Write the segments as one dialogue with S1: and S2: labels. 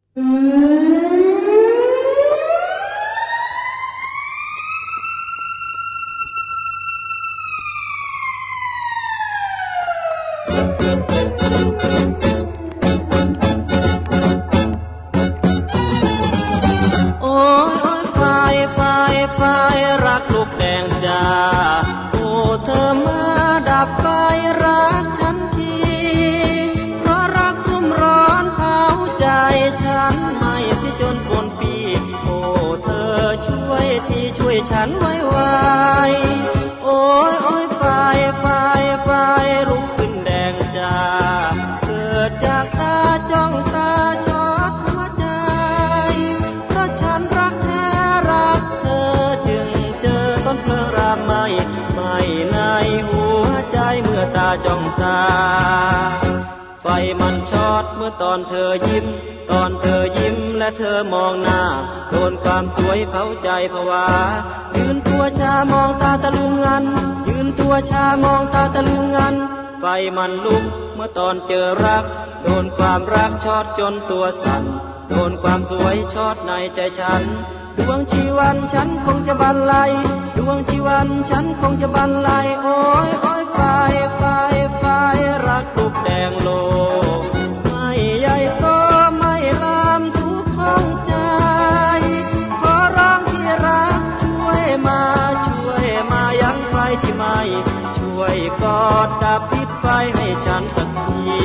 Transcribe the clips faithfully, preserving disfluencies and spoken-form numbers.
S1: โอ้ยไฟไฟไฟรักลูกแดงจ้าโอ้เธอมาดับไฟรักฉันทีเพราะรักรุ่มร้อนเผาใจฉันไม่สิจนปนปีโอ้เธอช่วยที่ช่วยฉันไว้ไว้โอ้ยโอ้ยไฟไฟไฟลุกขึ้นแดงจ้าเกิดจากตาจ้องตาช็อตหัวใจเพราะฉันรักแท้รักเธอจึงเจอต้นเพลิงรามไหม้ไหม้ในหัวใจเมื่อตาจ้องตาไฟมันช็อตเมื่อตอนเธอยิ้มตอนเธอยิ้มและเธอมองหน้าโดนความสวยเผาใจผวายืนตัวชามองตาตะลึงงันยืนตัวชามองตาตะลึงงันไฟมันลุกเมื่อตอนเจอรักโดนความรักช็อตจนตัวสั่นโดนความสวยช็อตในใจฉันดวงชีวันฉันคงจะบรรลัยดวงชีวันฉันคงจะบรรลัยโอ้ยโอ้ยไฟไฟไฟรักลูกแดงโลไม่ใหญ่โตไม่ลามทุกห้องใจขอร้องที่รักช่วยมาช่วยมายังไฟที่ไหม้ช่วยกอดดับพิษไฟให้ฉันสักที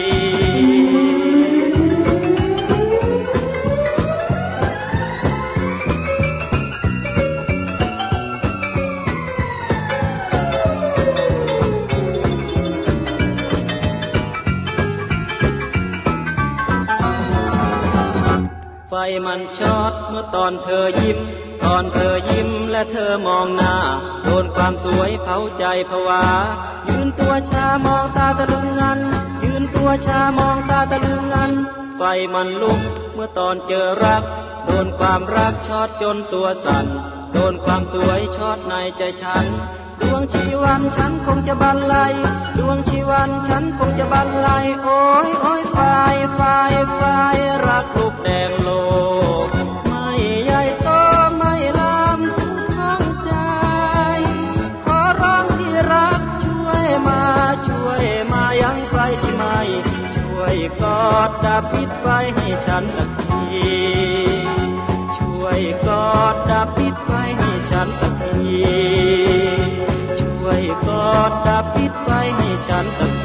S1: ไฟมันช็อตเมื่อตอนเธอยิ้มตอนเธอยิ้มและเธอมองหน้าโดนความสวยเผาใจผวายืนตัวชามองตาตะลึงงันยืนตัวชามองตาตะลึงงันไฟมันลุกเมื่อตอนเจอรักโดนความรักช็อตจนตัวสั่นโดนความสวยช็อตในใจฉันดวงชีวันฉันคงจะบรรลัยดวงชีวันฉันคงจะบรรลัยโอ้ยโอ้ยไฟไฟไฟรักลูกแดงโลไม่ใหญ่โตไม่ลามทุกห้องใจขอร้องที่รักช่วยมาช่วยมายังไฟที่ไหม้ช่วยกอดดับพิษไฟให้ฉันสักทีช่วยกอดดับพิษไฟให้ฉันสักทีช่วยกอดดับพิษไฟให้ฉันสัก